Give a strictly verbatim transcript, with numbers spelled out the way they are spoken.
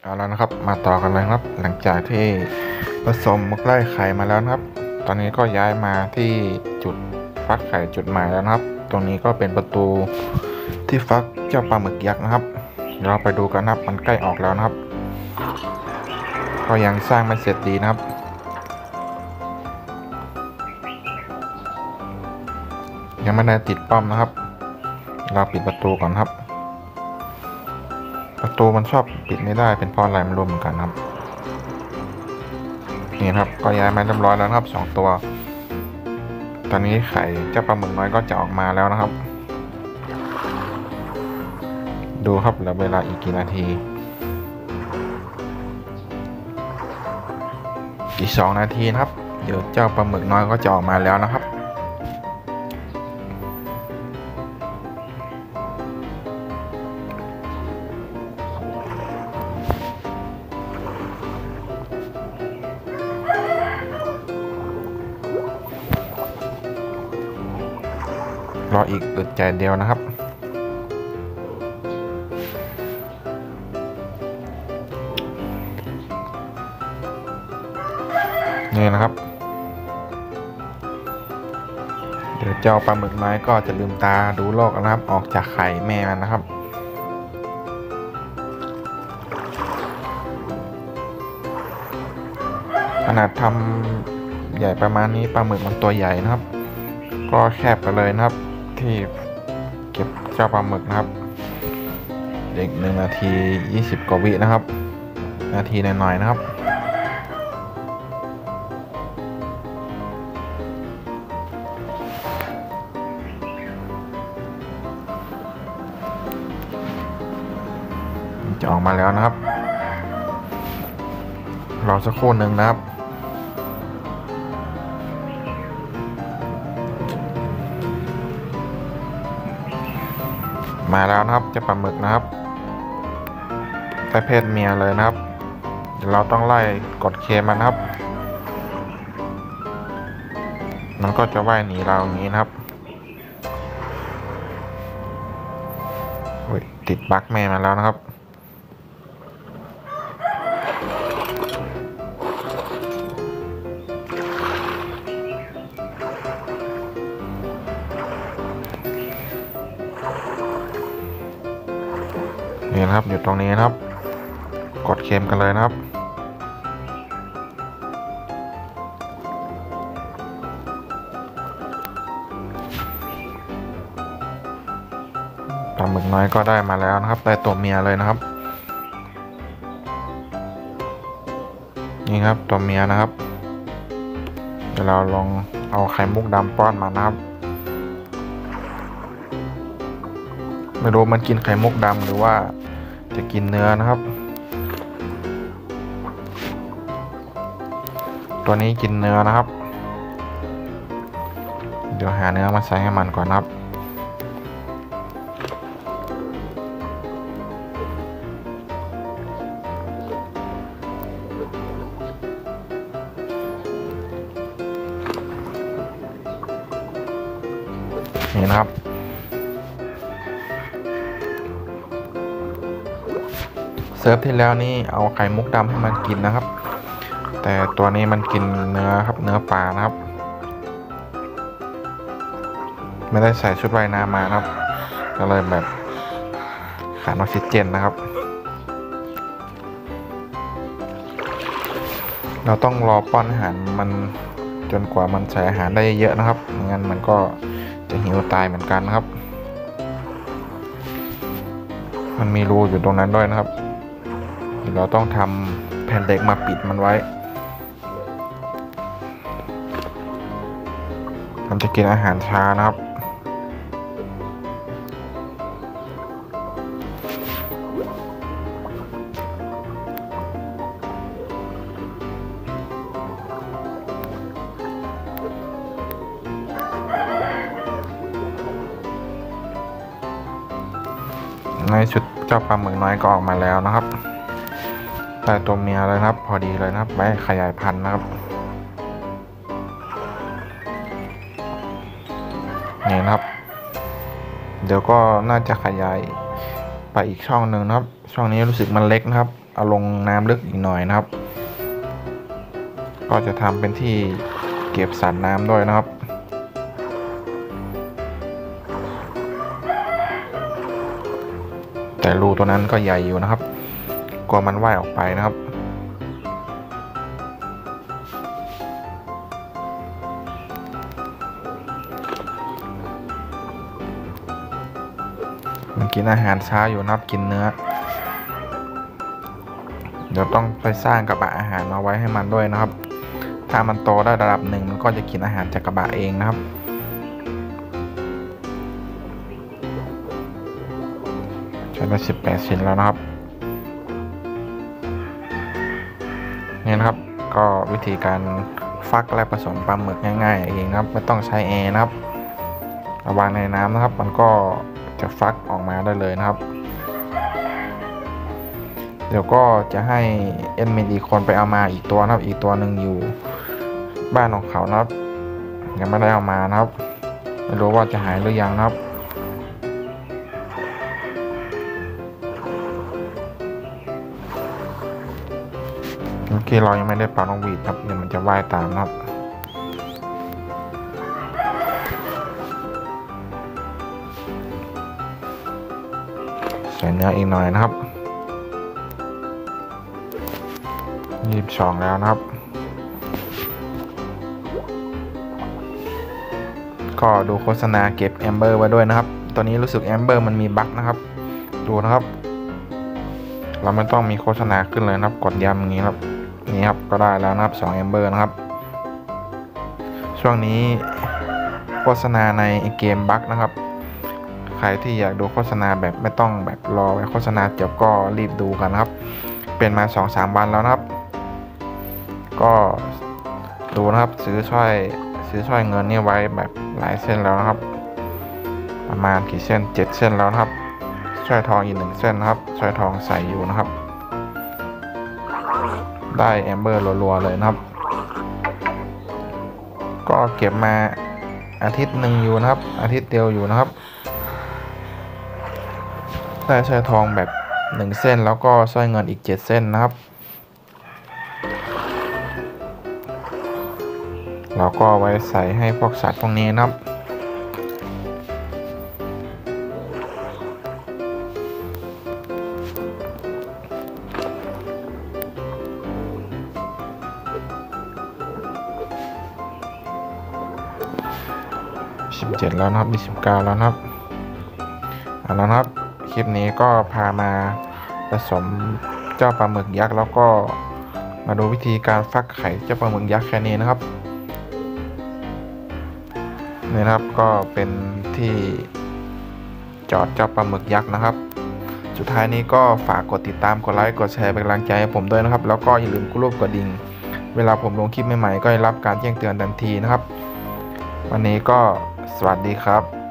เอาแล้วนะครับมาต่อกันเลยครับหลังจากที่ผสมมุกไล่ไข่มาแล้วนะครับตอนนี้ก็ย้ายมาที่จุดฟักไข่จุดใหม่แล้วนะครับตรงนี้ก็เป็นประตูที่ฟักเจ้าปลาหมึกยักษ์นะครับเดี๋ยวเราไปดูกันนะครับมันใกล้ออกแล้วนะครับก็ยังสร้างไม่เสร็จดีนะครับยังไม่ได้ติดป้อมนะครับเราปิดประตูก่อนครับประตูมันชอบปิดไม่ได้เป็นเพราะอะไรไม่รู้เหมือนกันครับนี่ครับก็ย้ายมาเรียบร้อยแล้วครับสองตัวตอนนี้ไข่เจ้าปลาหมึกน้อยก็จะออกมาแล้วนะครับดูครับเหลือเวลาอีกกี่นาทีอีกสองนาทีนะครับเดี๋ยวเจ้าปลาหมึกน้อยก็จะออกมาแล้วนะครับรออีกอึดใจเดียวนะครับนี่นะครับเดี๋ยวเจ้าปลาหมึกน้อยก็จะลืมตาดูโลกนะครับออกจากไข่แม่มันนะครับขนาดทำใหญ่ประมาณนี้ปลาหมึกมันตัวใหญ่นะครับก็แคบไปเลยนะครับที่เก็บเจ้าปลาหมึกนะครับเด็กหนึ่งนาทียี่สิบกว่าวินะครับนาทีหน่อยๆนะครับจะออกมาแล้วนะครับรอสักครู่หนึ่งนะครับมาแล้วนะครับจะปลาหมึกนะครับแต่เพศเมียเลยนะครับเดี๋ยวเราต้องไล่กดเคมันนะครับมันก็จะว่ายหนีเราอย่างนี้นะครับติดบั๊กแม่มาแล้วนะครับนี่นะครับอยู่ตรงนี้นะครับกดเค็มกันเลยนะครับปลาหมึกน้อยก็ได้มาแล้วนะครับได้ตัวเมียเลยนะครับนี่ครับตัวเมียนะครับเดี๋ยวเราลองเอาไข่มุกดำป้อนมานะครับไม่รู้มันกินไข่มุกดำหรือว่าจะกินเนื้อนะครับตัวนี้กินเนื้อนะครับเดี๋ยวหาเนื้อมาใส่ให้มันก่อนนะครับนี่นะครับเซิร์ฟที่แล้วนี่เอาไข่มุกดำให้มันกินนะครับแต่ตัวนี้มันกินเนื้อครับเนื้อปลานะครับไม่ได้ใส่ชุดว่ายน้ำมาครับก็เลยแบบขาดออกซิเจนนะครับเราต้องรอป้อนอาหารมันจนกว่ามันใส่อาหารได้เยอะนะครับไม่งั้นมันก็จะหิวตายเหมือนกันนะครับมันมีรูอยู่ตรงนั้นด้วยนะครับเราต้องทำแผ่นเหล็กมาปิดมันไว้มันจะกินอาหารช้านะครับในชุดเจ้าปลาหมึกน้อยก็ออกมาแล้วนะครับได้ตัวเมียเลยนะครับพอดีเลยนะครับไว้ขยายพันธุ์นะครับนี่นะครับเดี๋ยวก็น่าจะขยายไปอีกช่องหนึ่งนะครับช่องนี้รู้สึกมันเล็กนะครับเอาลงน้ำลึกอีกหน่อยนะครับก็จะทำเป็นที่เก็บสัตว์น้ำด้วยนะครับแต่รูตัวนั้นก็ใหญ่อยู่นะครับกลัวมันว่ายออกไปนะครับมันกินอาหารเช้าอยู่นะครับกินเนื้อเดี๋ยวต้องไปสร้างกระบะอาหารมาไว้ให้มันด้วยนะครับถ้ามันโตได้ระดับหนึ่งมันก็จะกินอาหารจากกระบะเองนะครับใช้ได้สิบแปดชิ้นแล้วนะครับนี่นะครับก็วิธีการฟักและผสมปลาหมึกง่ายๆเองนะครับไม่ต้องใช้แอร์นะครับระวางในน้ำนะครับมันก็จะฟักออกมาได้เลยนะครับเดี๋ยวก็จะให้เอ็นมินอีกคนไปเอามาอีกตัวนะครับอีกตัวหนึ่งอยู่บ้านของเขานะครับยังไม่ได้เอามานะครับไม่รู้ว่าจะหายหรือยังนะครับเมื่อกี้เรายังไม่ได้เป่านกหวีดครับเดี๋ยวมันจะว่ายตามนะครับใส่เนื้ออีกหน่อยนะครับยี่สิบสองแล้วนะครับก็ดูโฆษณาเก็บแอมเบอร์ไว้ด้วยนะครับตอนนี้รู้สึกแอมเบอร์มันมีบั๊กนะครับดูนะครับเราไม่ต้องมีโฆษณาขึ้นเลยนะครับกดย้ำอย่างนี้ครับนี่ครับก็ได้แล้วนะครับสองแอมเบอร์นะครับช่วงนี้โฆษณาในเกมบั๊กนะครับใครที่อยากดูโฆษณาแบบไม่ต้องแบบรอไว้โฆษณาจบก็รีบดูกันนะครับเป็นมา สองสาม วันแล้วนะครับก็ดูนะครับซื้อสร้อยซื้อสร้อยเงินนี่ไว้แบบหลายเส้นแล้วนะครับประมาณกี่เส้นเจ็ดเส้นแล้วนะครับสร้อยทองอีกหนึ่งเส้นนะครับสร้อยทองใส่อยู่นะครับได้แอมเบอร์รัวๆเลยนะครับก็เก็บมาอาทิตย์หนึ่งอยู่นะครับอาทิตย์เดียวอยู่นะครับได้สร้อยทองแบบหนึ่งเส้นแล้วก็สร้อยเงินอีกเจ็ดเส้นนะครับเราก็ไว้ใส่ให้พวกสัตว์พวกนี้นะครับสิบเจ็ดแล้วนะครับยี่สิบเก้าแล้วนะครับเอาละครับคลิปนี้ก็พามาผสมเจ้าปลาหมึกยักษ์แล้วก็มาดูวิธีการฟักไข่เจ้าปลาหมึกยักษ์แค่นี้นะครับนี่นะครับก็เป็นที่จอดเจ้าปลาหมึกยักษ์นะครับสุดท้ายนี้ก็ฝากกดติดตามกดไลค์กดแชร์เป็นกำลังใจให้ผมด้วยนะครับแล้วก็อย่าลืมกดรูปกดดิ่งเวลาผมลงคลิปใหม่ๆก็ได้รับการแจ้งเตือนทันทีนะครับวันนี้ก็สวัสดีครับ